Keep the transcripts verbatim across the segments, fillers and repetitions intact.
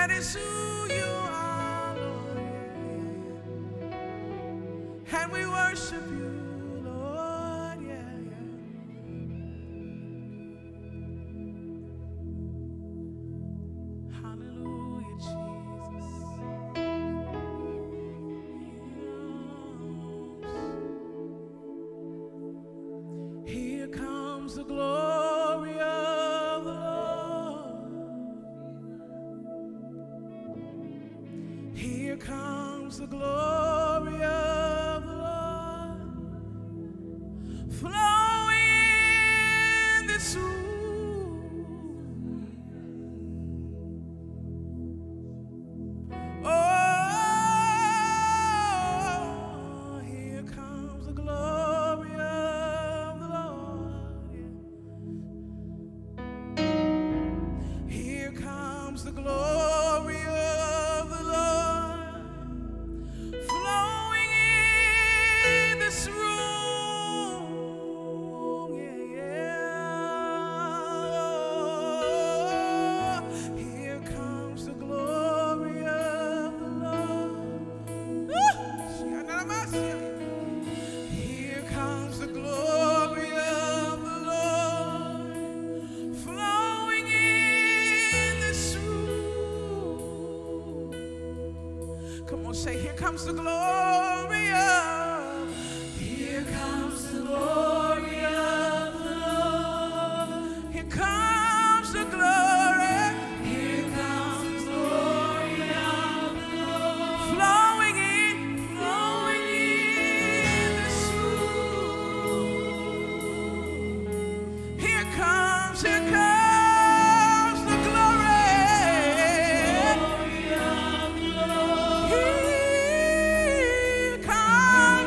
That is who you are, Lord. And we worship you, Lord. Yeah, yeah. Hallelujah, Jesus. Yes. Here comes the glory of the Lord. Here comes the glory of the Lord, flowing in this room. Oh, here comes the glory of the Lord. Here comes the glory of the Lord, flowing in this room. Yeah, yeah. Here comes the glory of the Lord. Here comes the glory of the Lord, flowing in this room. Come on, say, here comes the glory of. Here comes the glory of the Lord. Here comes the glory. Here comes the glory of the Lord, flowing in, flowing in this room. Here comes, here comes the glory. Here comes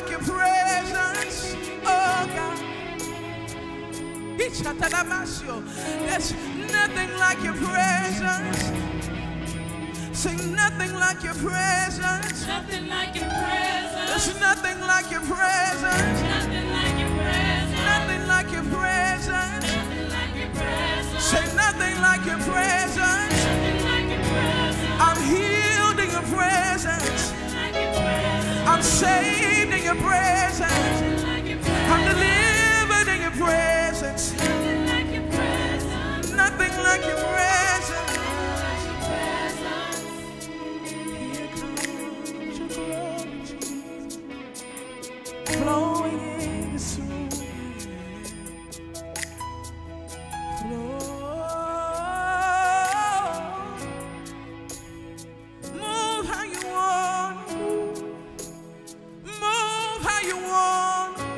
like your presence, oh God. There's nothing like your presence. Say nothing like your presence. Nothing like your presence. There's nothing like your presence. Nothing like your presence. Nothing like your presence. Nothing like your presence. Say nothing like your presence. Nothing like your presence. I'm healed in your presence. Nothing like your presence. I'm saved in your presence. Nothing like your presence. I'm delivered in your presence. Nothing like your presence. Nothing like your presence. Nothing like your presence. Here comes your glory, Jesus, flowing in this room. Flow. Move how you want to move. Move how you want to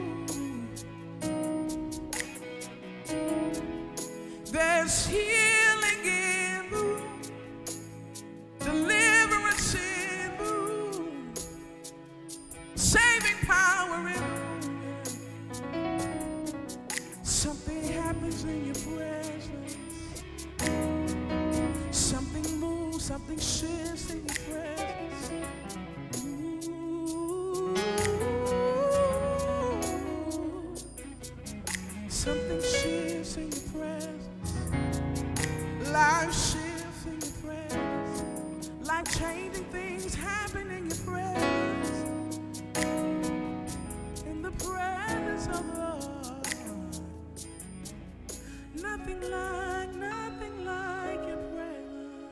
move. There's healing in the room, deliverance in the room, saving power in the room. Something happens in your presence. Something moves, something shifts in your presence. Ooh. Something shifts in your presence. Life shifts in your presence. Life-changing things happen in your presence. In the presence of the Lord. Nothing like, nothing like your presence.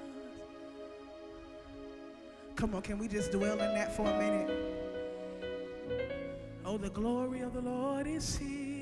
Come on, can we just dwell in that for a minute? Oh, the glory of the Lord is here.